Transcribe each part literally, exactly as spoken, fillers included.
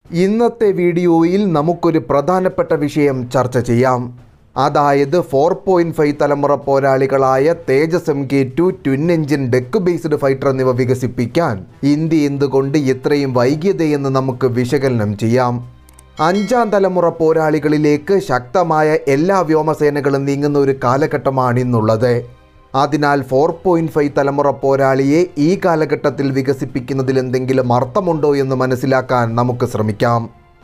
ഇന്നത്തെ വീഡിയോയിൽ നമുക്കൊരു പ്രധാനപ്പെട്ട വിഷയം ചർച്ച ചെയ്യാം. അതായത് ഫോർ പോയിൻറ്റ് ഫൈവ് തലമുറ പോരാളികളായ Tejas M K two twin engine deck based fighter എന്നിവ വികസിപ്പിക്കാൻ ഇന്ത്യ എന്തുകൊണ്ട് ഇത്രയും വൈകിയതെന്ന് നമുക്ക് വിശകലനം ചെയ്യാം. അഞ്ചാം തലമുറ പോരാളികളിലേക്ക് ശക്തമായ എല്ലാ വ്യോമസേനകളും നീങ്ങുന്ന ഒരു കാലഘട്ടമാണ് ഇന്നുള്ളത്. അതിനാൽ ഫോർ പോയിൻറ്റ് ഫൈവ് തലമുറ പോരാളിയെ ഈ കാലഘട്ടത്തിൽ വികസിപ്പിക്കുന്നതിൽ എന്തെങ്കിലും അർത്ഥമുണ്ടോ എന്ന് മനസ്സിലാക്കാൻ നമുക്ക് ശ്രമിക്കാം.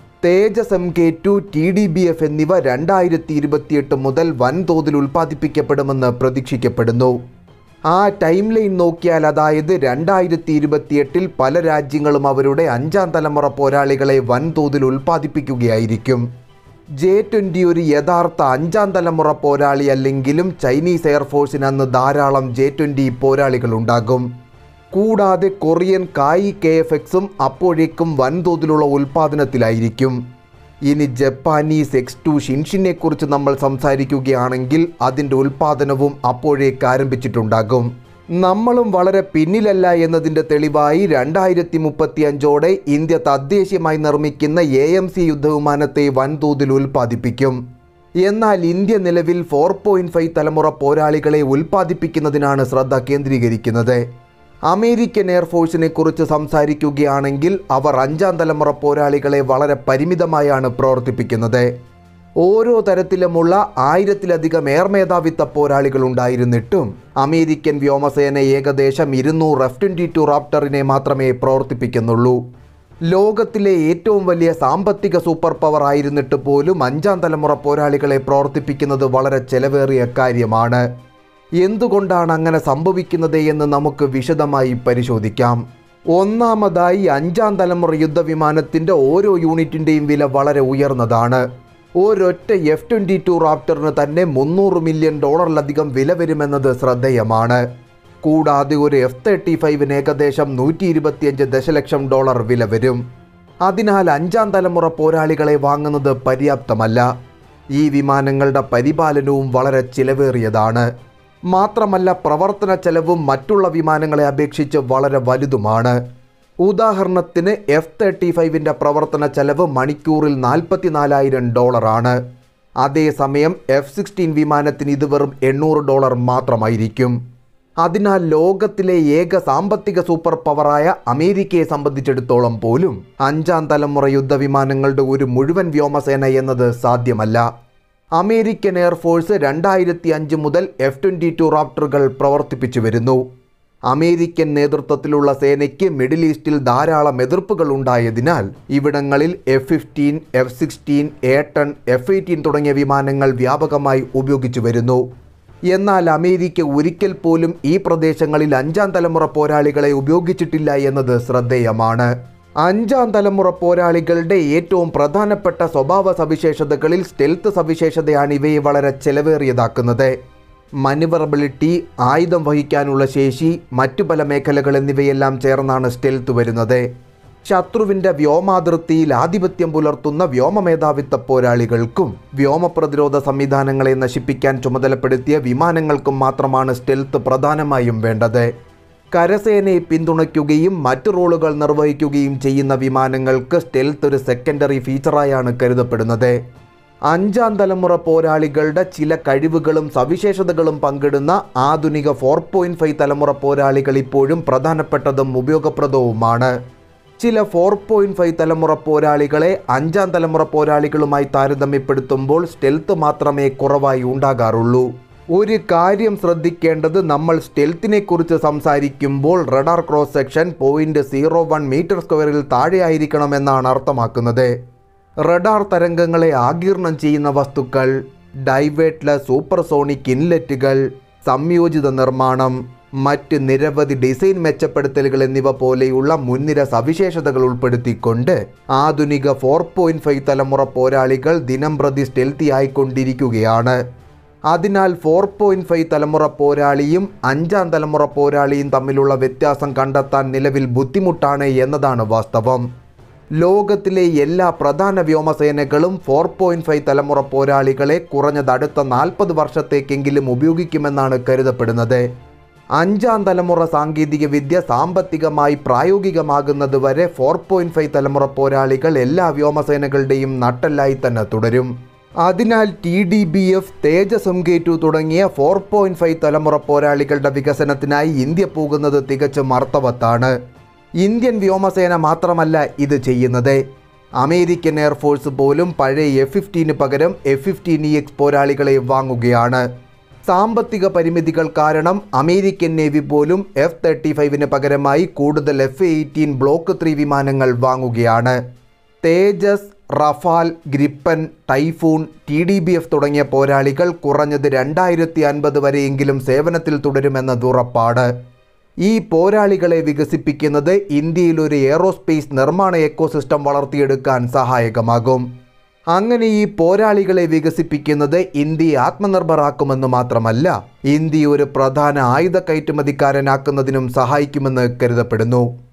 Tejas M K two T D B F എന്നിവ രണ്ടായിരത്തി ഇരുപത്തിയെട്ട് മുതൽ വൻതോതിൽ ഉൽപ്പാദിപ്പിക്കപ്പെടുമെന്ന് പ്രതീക്ഷിക്കപ്പെടുന്നു. ആ ടൈം ലൈൻ നോക്കിയാൽ അതായത് രണ്ടായിരത്തി ഇരുപത്തിയെട്ടിൽ പല രാജ്യങ്ങളും അവരുടെ അഞ്ചാം തലമുറ പോരാളികളെ വൻതോതിൽ ഉൽപ്പാദിപ്പിക്കുകയായിരിക്കും. ജെ ട്വൻ്റി ഒരു യഥാർത്ഥ അഞ്ചാം തലമുറ പോരാളി അല്ലെങ്കിലും ചൈനീസ് എയർഫോഴ്സിന് അന്ന് ധാരാളം ജെ ട്വൻ്റി പോരാളികളുണ്ടാകും. കൂടാതെ കൊറിയൻ കായി കെ എഫ് എക്സും അപ്പോഴേക്കും വൻതോതിലുള്ള ഉൽപ്പാദനത്തിലായിരിക്കും. ഇനി ജപ്പാനീസ് എക്സ് ടു ഷിൻഷിനെ കുറിച്ച് നമ്മൾ സംസാരിക്കുകയാണെങ്കിൽ അതിൻ്റെ ഉൽപ്പാദനവും അപ്പോഴേക്ക് ആരംഭിച്ചിട്ടുണ്ടാകും. നമ്മളും വളരെ പിന്നിലല്ല എന്നതിൻ്റെ തെളിവായി രണ്ടായിരത്തി മുപ്പത്തി അഞ്ചോടെ ഇന്ത്യ തദ്ദേശീയമായി നിർമ്മിക്കുന്ന എ എം സി യുദ്ധവിമാനത്തെ വൻതോതിൽ ഉൽപ്പാദിപ്പിക്കും. എന്നാൽ ഇന്ത്യ നിലവിൽ ഫോർ പോയിൻറ്റ് ഫൈവ് തലമുറ പോരാളികളെ ഉൽപ്പാദിപ്പിക്കുന്നതിനാണ് ശ്രദ്ധ കേന്ദ്രീകരിക്കുന്നത്. അമേരിക്കൻ എയർഫോഴ്സിനെ കുറിച്ച് സംസാരിക്കുകയാണെങ്കിൽ അവർ അഞ്ചാം തലമുറ പോരാളികളെ വളരെ പരിമിതമായാണ് പ്രവർത്തിപ്പിക്കുന്നത്. ഓരോ തരത്തിലുമുള്ള ആയിരത്തിലധികം എയർ മേധാവിത്വ പോരാളികൾ ഉണ്ടായിരുന്നിട്ടും അമേരിക്കൻ വ്യോമസേന ഏകദേശം ഇരുന്നൂറ് എഫ് ട്വൻ്റി ടു റാപ്റ്ററിനെ മാത്രമേ പ്രവർത്തിപ്പിക്കുന്നുള്ളൂ. ലോകത്തിലെ ഏറ്റവും വലിയ സാമ്പത്തിക സൂപ്പർ പവർ ആയിരുന്നിട്ട് പോലും അഞ്ചാം തലമുറ പോരാളികളെ പ്രവർത്തിപ്പിക്കുന്നത് വളരെ ചെലവേറിയ കാര്യമാണ്. എന്തുകൊണ്ടാണ് അങ്ങനെ സംഭവിക്കുന്നത് എന്ന് നമുക്ക് വിശദമായി പരിശോധിക്കാം. ഒന്നാമതായി, അഞ്ചാം തലമുറ യുദ്ധവിമാനത്തിൻ്റെ ഓരോ യൂണിറ്റിൻ്റെയും വില വളരെ ഉയർന്നതാണ്. ഒരൊറ്റ എഫ് ട്വൻ്റി ടു റാപ്റ്ററിന് തന്നെ മുന്നൂറ് മില്യൺ ഡോളറിലധികം വില വരുമെന്നത് ശ്രദ്ധേയമാണ്. കൂടാതെ ഒരു എഫ് തേർട്ടി ഫൈവിന് ഏകദേശം നൂറ്റി ഇരുപത്തിയഞ്ച് ദശലക്ഷം ഡോളർ വില വരും. അതിനാൽ അഞ്ചാം തലമുറ പോരാളികളെ വാങ്ങുന്നത് പര്യാപ്തമല്ല. ഈ വിമാനങ്ങളുടെ പരിപാലനവും വളരെ ചിലവേറിയതാണ്. മാത്രമല്ല പ്രവർത്തന ചെലവും മറ്റുള്ള വിമാനങ്ങളെ അപേക്ഷിച്ച് വളരെ വലുതുമാണ്. ഉദാഹരണത്തിന് എഫ് തേർട്ടി ഫൈവിൻ്റെ പ്രവർത്തന ചെലവ് മണിക്കൂറിൽ നാൽപ്പത്തി നാലായിരം ഡോളറാണ്. അതേസമയം എഫ് സിക്സ്റ്റീൻ വിമാനത്തിന് ഇത് വെറും എണ്ണൂറ് ഡോളർ മാത്രമായിരിക്കും. അതിനാൽ ലോകത്തിലെ ഏക സാമ്പത്തിക സൂപ്പർ പവറായ അമേരിക്കയെ സംബന്ധിച്ചിടത്തോളം പോലും അഞ്ചാം തലമുറ യുദ്ധവിമാനങ്ങളുടെ ഒരു മുഴുവൻ വ്യോമസേന എന്നത് സാധ്യമല്ല. അമേരിക്കൻ എയർഫോഴ്സ് രണ്ടായിരത്തി അഞ്ച് മുതൽ എഫ് ട്വൻ്റി ടു റാപ്റ്ററുകൾ പ്രവർത്തിപ്പിച്ചു വരുന്നു. അമേരിക്കൻ നേതൃത്വത്തിലുള്ള സേനയ്ക്ക് മിഡിൽ ഈസ്റ്റിൽ ധാരാളം എതിർപ്പുകൾ ഉണ്ടായതിനാൽ ഇവിടങ്ങളിൽ F fifteen, F sixteen, A ten, F eighteen തുടങ്ങിയ വിമാനങ്ങൾ വ്യാപകമായി ഉപയോഗിച്ചു വരുന്നു. എന്നാൽ അമേരിക്ക ഒരിക്കൽ പോലും ഈ പ്രദേശങ്ങളിൽ അഞ്ചാം തലമുറ പോരാളികളെ ഉപയോഗിച്ചിട്ടില്ല എന്നത് ശ്രദ്ധേയമാണ്. അഞ്ചാം തലമുറ പോരാളികളുടെ ഏറ്റവും പ്രധാനപ്പെട്ട സ്വഭാവ സവിശേഷതകളിൽ സ്റ്റെൽത്ത് സവിശേഷതയാണ് ഇവയെ വളരെ ചെലവേറിയതാക്കുന്നത്. മനുവറബിലിറ്റി, ആയുധം വഹിക്കാനുള്ള ശേഷി, മറ്റു പല മേഖലകൾ എന്നിവയെല്ലാം ചേർന്നാണ് സ്റ്റെൽത്ത് വരുന്നത്. ശത്രുവിൻ്റെ വ്യോമാതിർത്തിയിൽ ആധിപത്യം പുലർത്തുന്ന വ്യോമമേധാവിത്വ പോരാളികൾക്കും വ്യോമപ്രതിരോധ സംവിധാനങ്ങളെ നശിപ്പിക്കാൻ ചുമതലപ്പെടുത്തിയ വിമാനങ്ങൾക്കും മാത്രമാണ് സ്റ്റെൽത്ത് പ്രധാനമായും വേണ്ടത്. കരസേനയെ പിന്തുണയ്ക്കുകയും മറ്റു റോളുകൾ നിർവഹിക്കുകയും ചെയ്യുന്ന വിമാനങ്ങൾക്ക് സ്റ്റെൽത്ത് ഒരു സെക്കൻഡറി ഫീച്ചറായാണ് കരുതപ്പെടുന്നത്. അഞ്ചാം തലമുറ പോരാളികളുടെ ചില കഴിവുകളും സവിശേഷതകളും പങ്കിടുന്ന ആധുനിക ഫോർ പോയിൻറ്റ് ഫൈവ് തലമുറ പോരാളികൾ ഇപ്പോഴും പ്രധാനപ്പെട്ടതും ഉപയോഗപ്രദവുമാണ്. ചില ഫോർ പോയിൻറ്റ് ഫൈവ് തലമുറ പോരാളികളെ അഞ്ചാം തലമുറ പോരാളികളുമായി താരതമ്യപ്പെടുത്തുമ്പോൾ സ്റ്റെൽത്ത് മാത്രമേ കുറവായി ഉണ്ടാകാറുള്ളൂ. ഒരു കാര്യം ശ്രദ്ധിക്കേണ്ടത്, നമ്മൾ സ്റ്റെൽത്തിനെ കുറിച്ച് സംസാരിക്കുമ്പോൾ radar cross section point zero one metre സ്ക്വയറിൽ താഴെയായിരിക്കണമെന്നാണ് അർത്ഥമാക്കുന്നത്. റഡാർ തരംഗങ്ങളെ ആഗിരണം ചെയ്യുന്ന വസ്തുക്കൾ, ഡൈവേർട്ട്ലെസ് സൂപ്പർസോണിക് ഇൻലെറ്റുകൾ, സംയോജിത നിർമ്മാണം, മറ്റ് നിരവധി ഡിസൈൻ മെച്ചപ്പെടുത്തലുകൾ എന്നിവ പോലെയുള്ള മുൻനിര സവിശേഷതകൾ ഉൾപ്പെടുത്തിക്കൊണ്ട് ആധുനിക ഫോർ പോയിൻറ്റ് ഫൈവ് തലമുറ പോരാളികൾ ദിനംപ്രതി സ്റ്റെൽത്തി ആയിക്കൊണ്ടിരിക്കുകയാണ്. അതിനാൽ ഫോർ പോയിൻറ്റ് ഫൈവ് തലമുറ പോരാളിയും അഞ്ചാം തലമുറ പോരാളിയും തമ്മിലുള്ള വ്യത്യാസം കണ്ടെത്താൻ നിലവിൽ ബുദ്ധിമുട്ടാണ് എന്നതാണ് വാസ്തവം. ലോകത്തിലെ എല്ലാ പ്രധാന വ്യോമസേനകളും ഫോർ പോയിൻറ്റ് ഫൈവ് തലമുറ പോരാളികളെ കുറഞ്ഞത് അടുത്ത നാൽപ്പത് വർഷത്തേക്കെങ്കിലും ഉപയോഗിക്കുമെന്നാണ് കരുതപ്പെടുന്നത്. അഞ്ചാം തലമുറ സാങ്കേതിക വിദ്യ സാമ്പത്തികമായി പ്രായോഗികമാകുന്നതുവരെ ഫോർ പോയിൻറ്റ് ഫൈവ് തലമുറ പോരാളികൾ എല്ലാ വ്യോമസേനകളുടെയും നട്ടെല്ലായി തന്നെ തുടരും. അതിനാൽ T D B F, Tejas M K two തുടങ്ങിയ ഫോർ പോയിൻറ്റ് ഫൈവ് തലമുറ പോരാളികളുടെ വികസനത്തിനായി ഇന്ത്യ പോകുന്നത് തികച്ചും അർത്ഥവത്താണ്. ഇന്ത്യൻ വ്യോമസേന മാത്രമല്ല ഇത് ചെയ്യുന്നത്. അമേരിക്കൻ എയർഫോഴ്സ് പോലും പഴയ എഫ് ഫിഫ്റ്റീന് പകരം എഫ് ഫിഫ്റ്റീൻ ഇ എക്സ് പോരാളികളെ വാങ്ങുകയാണ്. സാമ്പത്തിക പരിമിതികൾ കാരണം അമേരിക്കൻ നേവി പോലും എഫ് തേർട്ടി ഫൈവിന് പകരമായി കൂടുതൽ എഫ് എയ്റ്റീൻ ബ്ലോക്ക് ത്രീ വിമാനങ്ങൾ വാങ്ങുകയാണ്. Tejas, Rafale, Gripen, Typhoon, T D B F തുടങ്ങിയ പോരാളികൾ കുറഞ്ഞത് രണ്ടായിരത്തി അൻപത് വരെയെങ്കിലും സേവനത്തിൽ തുടരുമെന്നത് ഉറപ്പാണ്. ഈ പോരാളികളെ വികസിപ്പിക്കുന്നത് ഇന്ത്യയിൽ ഒരു എയ്റോസ്പേസ് നിർമ്മാണ എക്കോസിസ്റ്റം വളർത്തിയെടുക്കാൻ സഹായകമാകും. അങ്ങനെ ഈ പോരാളികളെ വികസിപ്പിക്കുന്നത് ഇന്ത്യയെ ആത്മനിർഭറാക്കുമെന്ന് മാത്രമല്ല, ഇന്ത്യയെ ഒരു പ്രധാന ആയുധ കയറ്റുമതിക്കാരനാക്കുന്നതിനും സഹായിക്കുമെന്ന് കരുതപ്പെടുന്നു.